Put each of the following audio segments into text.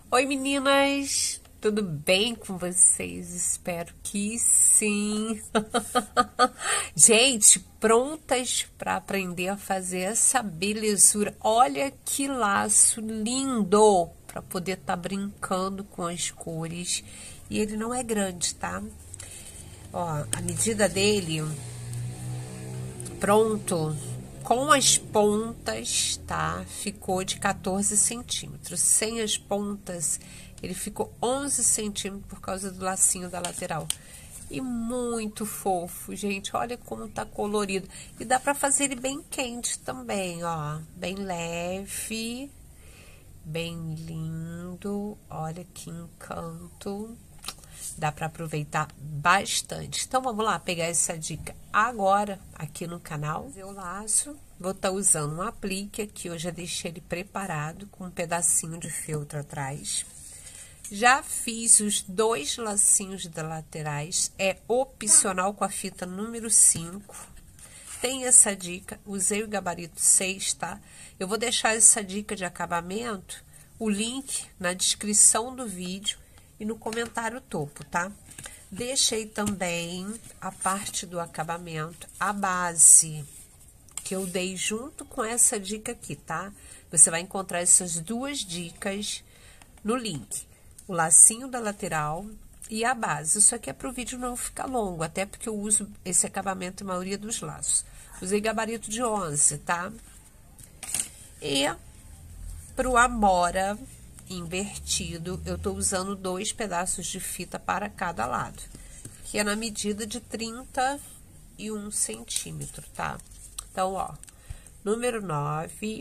Oi meninas, tudo bem com vocês? Espero que sim. Gente, prontas para aprender a fazer essa belezura. Olha que laço lindo para poder estar brincando com as cores. E ele não é grande, tá? Ó, a medida dele, pronto, com as pontas, tá? Ficou de 14 centímetros. Sem as pontas, ele ficou 11 centímetros por causa do lacinho da lateral. E muito fofo, gente. Olha como tá colorido. E dá pra fazer ele bem quente também, ó. Bem leve, bem lindo. Olha que encanto. Dá para aproveitar bastante. Então, vamos lá pegar essa dica agora aqui no canal. Eu laço, vou estar usando um aplique aqui, eu já deixei ele preparado com um pedacinho de feltro atrás. Já fiz os 2 lacinhos da laterais, é opcional com a fita número 5. Tem essa dica, usei o gabarito 6, tá? Eu vou deixar essa dica de acabamento, o link na descrição do vídeo e no comentário topo, tá? Deixei também a parte do acabamento, a base, que eu dei junto com essa dica aqui, tá? Você vai encontrar essas 2 dicas no link. O lacinho da lateral e a base. Isso aqui é pro vídeo não ficar longo, até porque eu uso esse acabamento na maioria dos laços. Usei gabarito de 11, tá? E pro amora invertido, eu tô usando 2 pedaços de fita para cada lado, que é na medida de 31 centímetros, tá? Então, ó, número 9,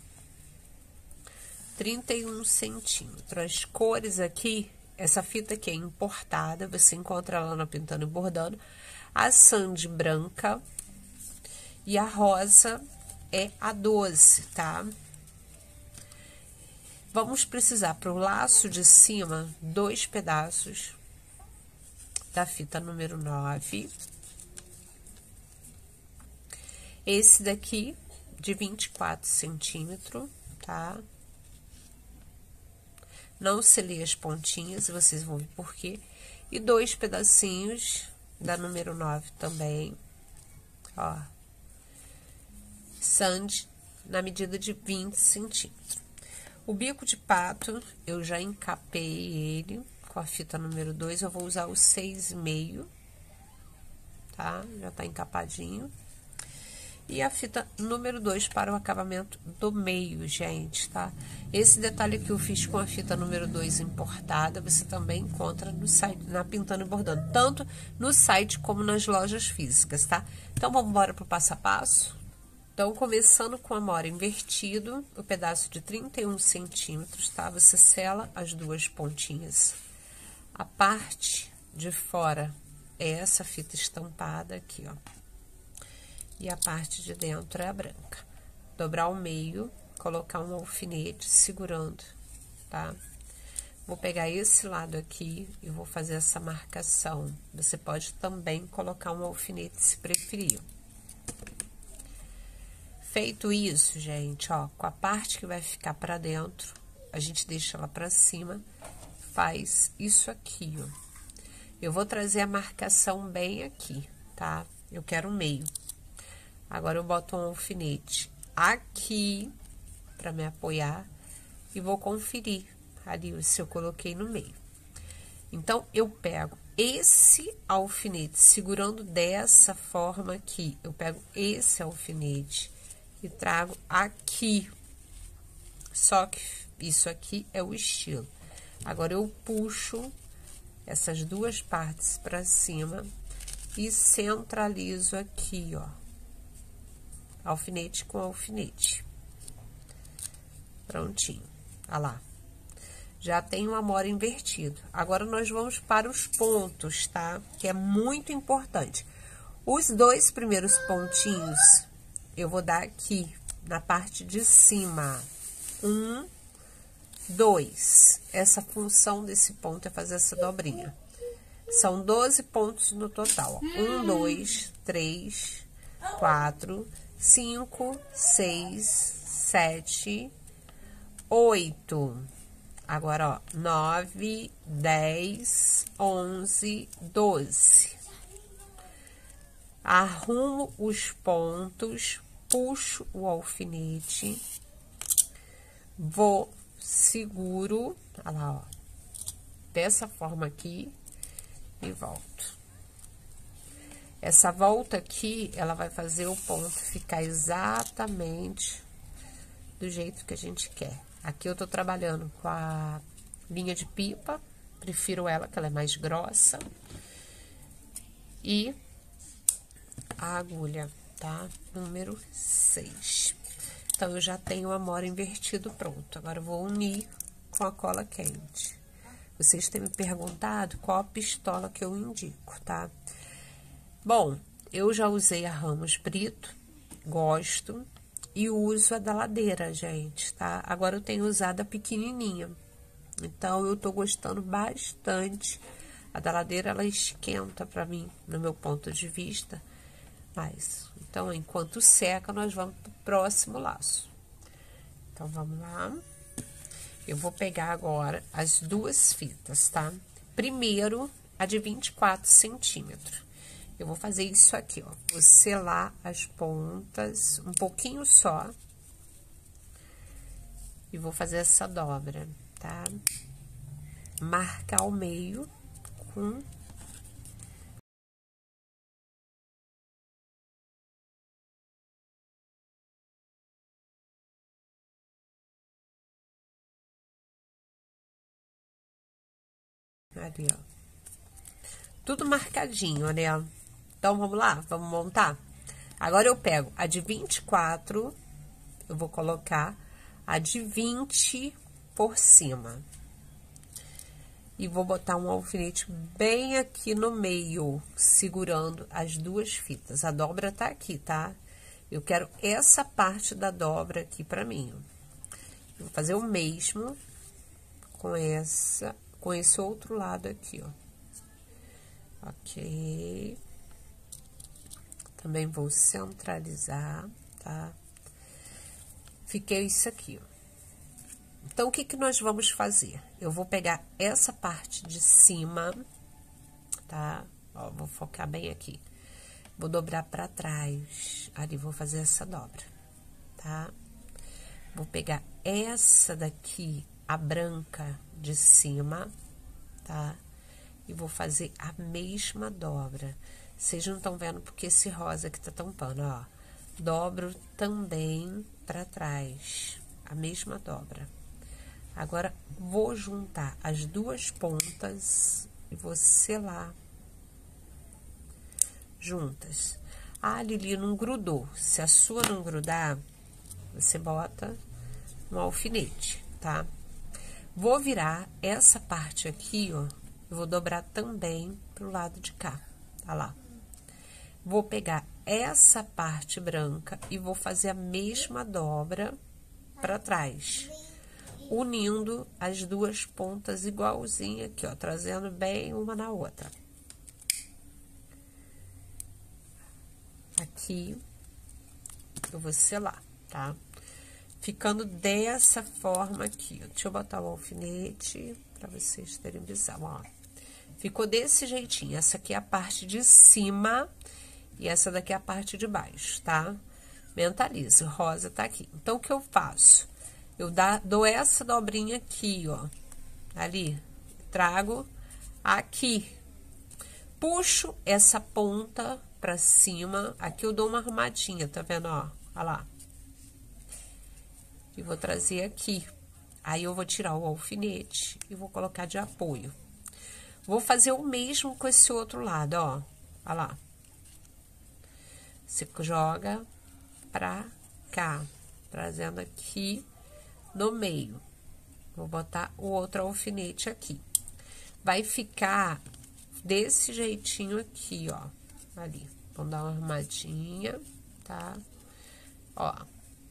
31 centímetros. As cores aqui, essa fita aqui é importada, você encontra lá na Pintando e Bordando. A sand branca e a rosa é a 12, tá? Vamos precisar para o laço de cima 2 pedaços da fita número 9. Esse daqui de 24 centímetros, tá? Não selei as pontinhas, vocês vão ver por quê. E 2 pedacinhos da número 9 também, ó. Sand na medida de 20 centímetros. O bico de pato, eu já encapei ele com a fita número 2, eu vou usar o 6,5, tá? Já tá encapadinho. E a fita número 2 para o acabamento do meio, gente, tá? Esse detalhe que eu fiz com a fita número 2 importada, você também encontra no site, na Pintando e Bordando, tanto no site como nas lojas físicas, tá? Então, vamos embora pro passo a passo? Então, começando com a amora invertido, o pedaço de 31 centímetros, tá? Você sela as 2 pontinhas. A parte de fora é essa fita estampada aqui, ó. E a parte de dentro é a branca. Dobrar ao meio, colocar um alfinete segurando, tá? Vou pegar esse lado aqui e vou fazer essa marcação. Você pode também colocar um alfinete se preferir. Feito isso, gente, ó, com a parte que vai ficar pra dentro, a gente deixa ela pra cima, faz isso aqui, ó. Eu vou trazer a marcação bem aqui, tá? Eu quero o meio. Agora, eu boto um alfinete aqui pra me apoiar e vou conferir ali se eu coloquei no meio. Então, eu pego esse alfinete, segurando dessa forma aqui, eu pego esse alfinete e trago aqui. Só que isso aqui é o estilo. Agora, eu puxo essas 2 partes pra cima e centralizo aqui, ó. Alfinete com alfinete. Prontinho. Olha lá. Já tem um amora invertido. Agora, nós vamos para os pontos, tá? Que é muito importante. Os 2 primeiros pontinhos, eu vou dar aqui, na parte de cima. 1, 2. Essa função desse ponto é fazer essa dobrinha. São 12 pontos no total, ó. 1, 2, 3, 4, 5, 6, 7, 8. Agora, ó, 9, 10, 11, 12. Arrumo os pontos, puxo o alfinete, vou, seguro, olha lá, ó, dessa forma aqui e volto. Essa volta aqui, ela vai fazer o ponto ficar exatamente do jeito que a gente quer. Aqui eu tô trabalhando com a linha de pipa, prefiro ela, que ela é mais grossa. E a agulha, tá? Número 6. Então, eu já tenho o amora invertido pronto. Agora, eu vou unir com a cola quente. Vocês têm me perguntado qual a pistola que eu indico, tá? Bom, eu já usei a Ramos Brito, gosto, e uso a da Ladeira, gente, tá? Agora, eu tenho usado a pequenininha. Então, eu tô gostando bastante. A da Ladeira, ela esquenta pra mim, no meu ponto de vista. Mas, então, enquanto seca, nós vamos pro próximo laço. Então, vamos lá. Eu vou pegar agora as duas fitas, tá? Primeiro, a de 24 centímetros. Eu vou fazer isso aqui, ó. Vou selar as pontas, um pouquinho só. E vou fazer essa dobra, tá? Marcar o meio com... ali, ó. Tudo marcadinho, né? Então, vamos lá? Vamos montar? Agora, eu pego a de 24, eu vou colocar a de 20 por cima. E vou botar um alfinete bem aqui no meio, segurando as duas fitas. A dobra tá aqui, tá? Eu quero essa parte da dobra aqui pra mim, ó. Eu vou fazer o mesmo com esse outro lado aqui, ó. Ok. Também vou centralizar, tá? Fiquei isso aqui, ó. Então, o que que nós vamos fazer? Eu vou pegar essa parte de cima, tá? Ó, vou focar bem aqui. Vou dobrar pra trás. Ali, vou fazer essa dobra, tá? Vou pegar essa daqui, a branca de cima, tá? E vou fazer a mesma dobra. Vocês não estão vendo porque esse rosa aqui tá tampando, ó. Dobro também pra trás, a mesma dobra. Agora, vou juntar as duas pontas e vou selar juntas. Ah, Lili, não grudou. Se a sua não grudar, você bota no alfinete, tá? Vou virar essa parte aqui, ó. Eu vou dobrar também pro lado de cá, tá lá. Vou pegar essa parte branca e vou fazer a mesma dobra pra trás, unindo as duas pontas igualzinha aqui, ó, trazendo bem uma na outra. Aqui, eu vou selar, tá? Ficando dessa forma aqui, ó. Deixa eu botar o alfinete pra vocês terem visão, ó. Ficou desse jeitinho. Essa aqui é a parte de cima e essa daqui é a parte de baixo, tá? Mentaliza, o rosa tá aqui. Então, o que eu faço? Eu dou essa dobrinha aqui, ó, ali, trago aqui, puxo essa ponta pra cima, aqui eu dou uma arrumadinha, tá vendo, ó, olha lá. E vou trazer aqui, aí eu vou tirar o alfinete e vou colocar de apoio. Vou fazer o mesmo com esse outro lado, ó, olha lá. Você joga pra cá, trazendo aqui no meio. Vou botar o outro alfinete aqui. Vai ficar desse jeitinho aqui, ó. Ali. Vamos dar uma arrumadinha, tá? Ó.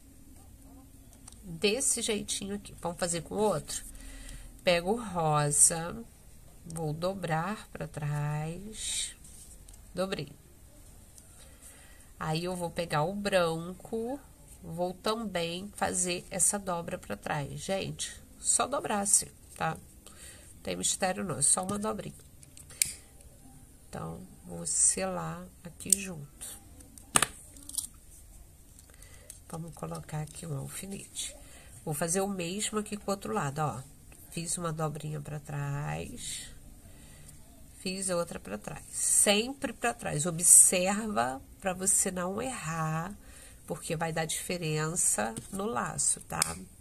Desse jeitinho aqui. Vamos fazer com o outro? Pego o rosa, vou dobrar pra trás. Dobrei. Aí, eu vou pegar o branco, vou também fazer essa dobra pra trás. Gente, só dobrar assim, tá? Não tem mistério não, é só uma dobrinha. Então, vou selar aqui junto. Vamos colocar aqui um alfinete. Vou fazer o mesmo aqui com o outro lado, ó. Fiz uma dobrinha pra trás. Fiz a outra pra trás. Sempre pra trás. Observa pra você não errar, porque vai dar diferença no laço, tá?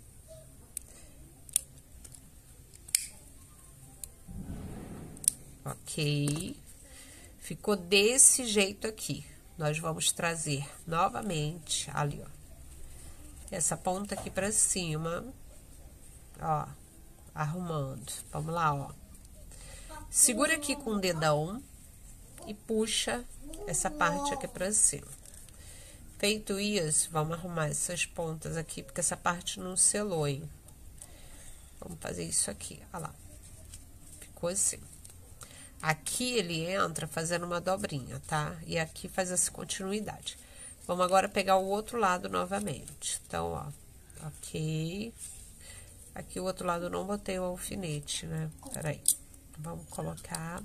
Ok. Ficou desse jeito aqui. Nós vamos trazer novamente, ali, ó. Essa ponta aqui pra cima, ó, arrumando. Vamos lá, ó. Segura aqui com o dedão e puxa essa parte aqui pra cima. Feito isso, vamos arrumar essas pontas aqui, porque essa parte não selou, hein? Vamos fazer isso aqui, ó lá. Ficou assim. Aqui ele entra fazendo uma dobrinha, tá? E aqui faz essa continuidade. Vamos agora pegar o outro lado novamente. Então, ó, ok. Aqui o outro lado eu não botei o alfinete, né? Peraí. Vamos colocar.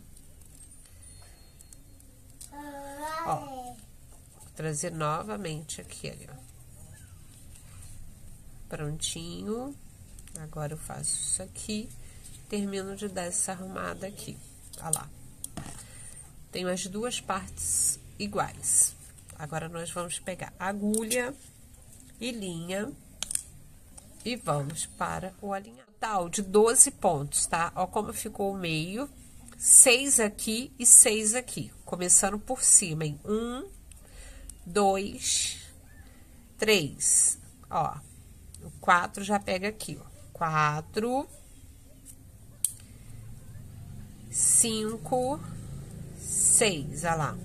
Ó, vou trazer novamente aqui, ó. Prontinho. Agora eu faço isso aqui. Termino de dar essa arrumada aqui. Olha lá. Tenho as duas partes iguais. Agora, nós vamos pegar agulha e linha e vamos para o alinhamento. Total de 12 pontos, tá? Ó como ficou o meio. 6 aqui e 6 aqui. Começando por cima, em 1, 2, 3. Ó, o 4 já pega aqui, ó. 4, 5, 6, olha lá.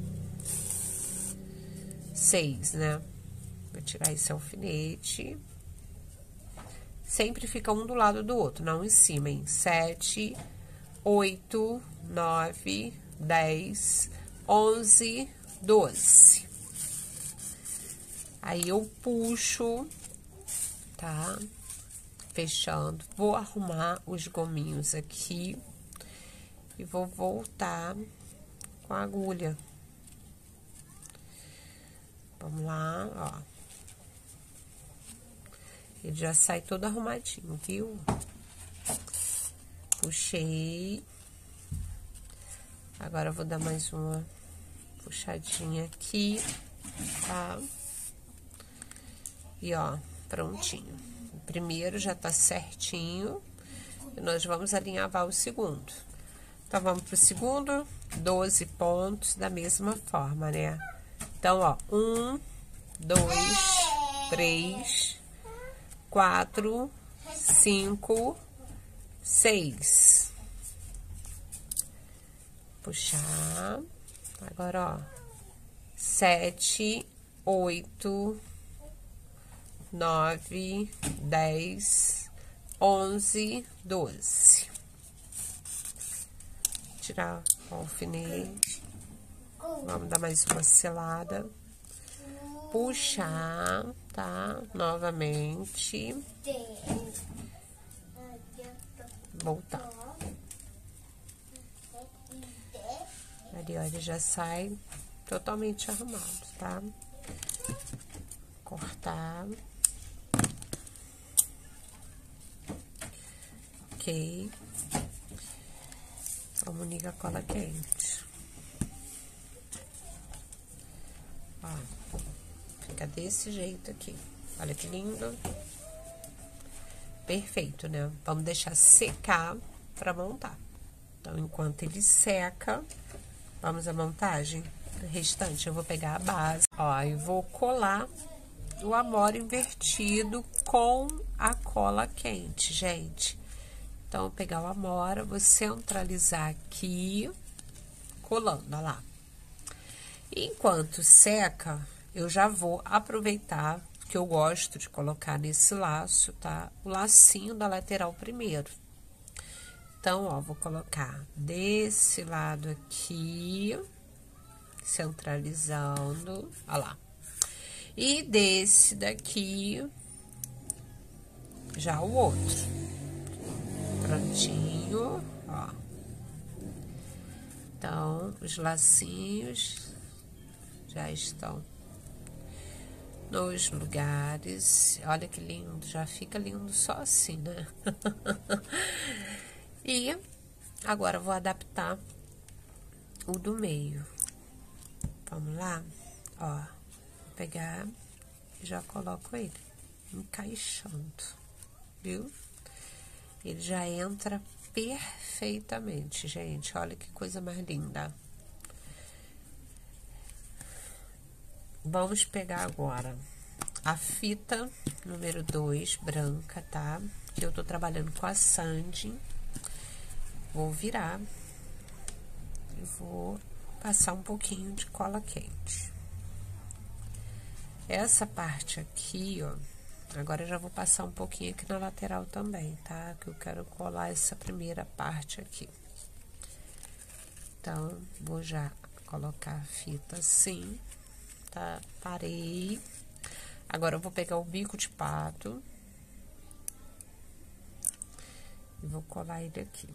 6, né? Vou tirar esse alfinete. Sempre fica um do lado do outro, não em cima, hein? 7, 8, 9, 10, 11, 12. Aí, eu puxo, tá? Fechando. Vou arrumar os gominhos aqui. E vou voltar com a agulha. Vamos lá, ó. Ele já sai todo arrumadinho, viu? Puxei. Agora, eu vou dar mais uma puxadinha aqui, tá? E, ó, prontinho. O primeiro já tá certinho. E nós vamos alinhavar o segundo. Então, vamos pro segundo, 12 pontos da mesma forma, né? Então, ó, 1, 2, 3, 4, 5, 6. Puxar. Agora, ó, 7, 8, 9, 10, 11, 12. Tirar o alfinete. Vamos dar mais uma selada. Puxar, tá? Novamente. Voltar. Ali, ó, ele já sai totalmente arrumado, tá? Cortar. Ok. Vamos unir a cola quente. Ó, fica desse jeito aqui. Olha que lindo. Perfeito, né? Vamos deixar secar pra montar. Então, enquanto ele seca, vamos à montagem. O restante, eu vou pegar a base, ó, e vou colar o amora invertido com a cola quente, gente. Então, pegar o amora, vou centralizar aqui, colando, ó lá. Enquanto seca, eu já vou aproveitar, que eu gosto de colocar nesse laço, tá? O lacinho da lateral primeiro. Então, ó, vou colocar desse lado aqui, centralizando, ó lá. E desse daqui, já o outro. Prontinho, ó. Então, os lacinhos já estão nos lugares. Olha que lindo, já fica lindo só assim, né? E agora eu vou adaptar o do meio. Vamos lá? Ó, vou pegar e já coloco ele encaixando, viu? Ele já entra perfeitamente, gente. Olha que coisa mais linda. Vamos pegar agora a fita número 2, branca, tá? Que eu tô trabalhando com a Sandy. Vou virar e vou passar um pouquinho de cola quente. Essa parte aqui, ó, agora eu já vou passar um pouquinho aqui na lateral também, tá? Que eu quero colar essa primeira parte aqui. Então, vou já colocar a fita assim, tá? Parei. Agora eu vou pegar o bico de pato e vou colar ele aqui.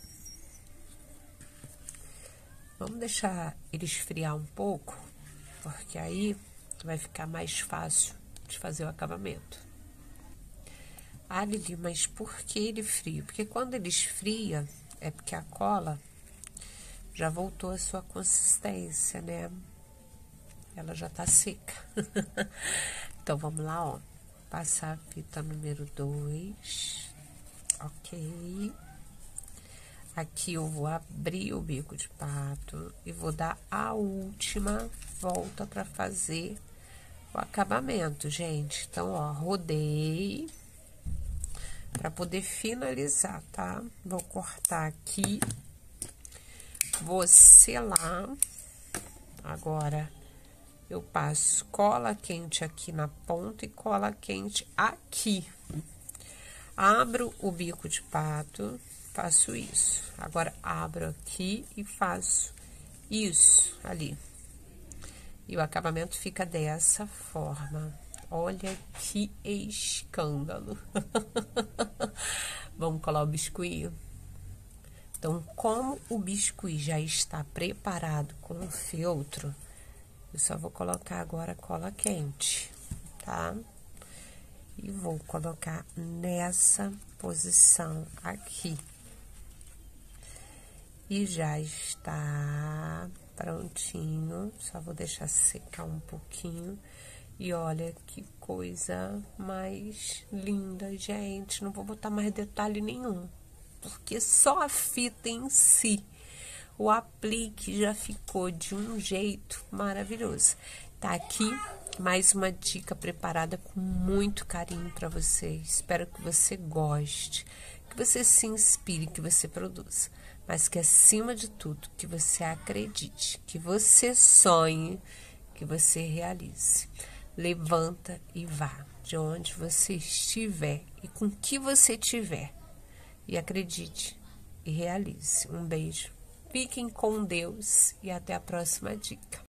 Vamos deixar ele esfriar um pouco, porque aí vai ficar mais fácil de fazer o acabamento. Ah, Lili, mas por que ele frio? Porque quando ele esfria, é porque a cola já voltou à sua consistência, né? Ela já tá seca. Então, vamos lá, ó. Passar a fita número 2. Ok. Aqui eu vou abrir o bico de pato e vou dar a última volta para fazer o acabamento, gente. Então, ó, rodei para poder finalizar, tá? Vou cortar aqui, vou selar. Agora, eu passo cola quente aqui na ponta e cola quente aqui. Abro o bico de pato, faço isso. Agora, abro aqui e faço isso ali. E o acabamento fica dessa forma. Olha que escândalo. Vamos colar o biscuit? Então, como o biscuit já está preparado com o feltro, eu só vou colocar agora cola quente, tá? E vou colocar nessa posição aqui. E já está prontinho, só vou deixar secar um pouquinho. E olha que coisa mais linda, gente. Não vou botar mais detalhe nenhum, porque só a fita em si, o aplique já ficou de um jeito maravilhoso. Tá aqui mais uma dica preparada com muito carinho para você. Espero que você goste, que você se inspire, que você produza. Mas que, acima de tudo, que você acredite, que você sonhe, que você realize. Levanta e vá de onde você estiver e com o que você tiver. E acredite e realize. Um beijo. Fiquem com Deus e até a próxima dica.